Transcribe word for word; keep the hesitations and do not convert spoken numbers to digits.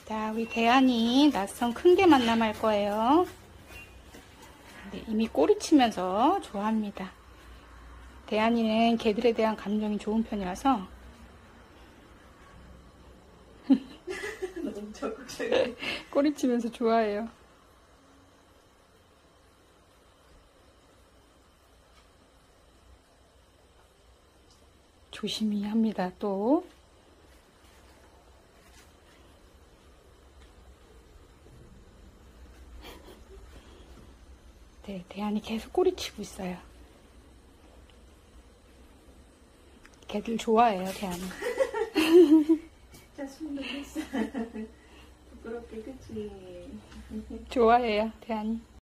자, 우리 대한이 낯선 큰 개 만남할 거예요. 네, 이미 꼬리치면서 좋아합니다. 대한이는 개들에 대한 감정이 좋은 편이라서 너무 적극적이야. 꼬리치면서 좋아해요. 조심히 합니다. 또 네, 대한이 계속 꼬리치고 있어요. 개들 좋아해요, 대한이. 진짜 숨 넘었어. 부끄럽게, 그치? 좋아해요, 대한이.